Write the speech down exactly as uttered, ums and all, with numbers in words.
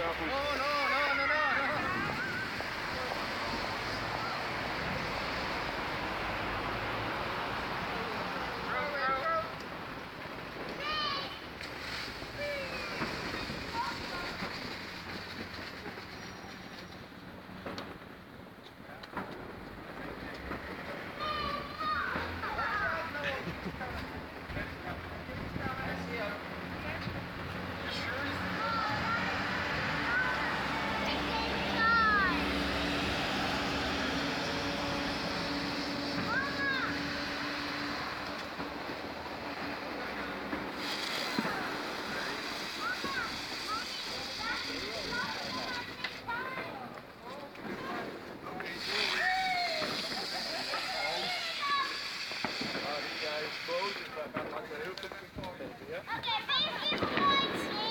wel goed. No, no, no, no, no. Boos, dus wij gaan langs de heel goed kijken, ja? Oké,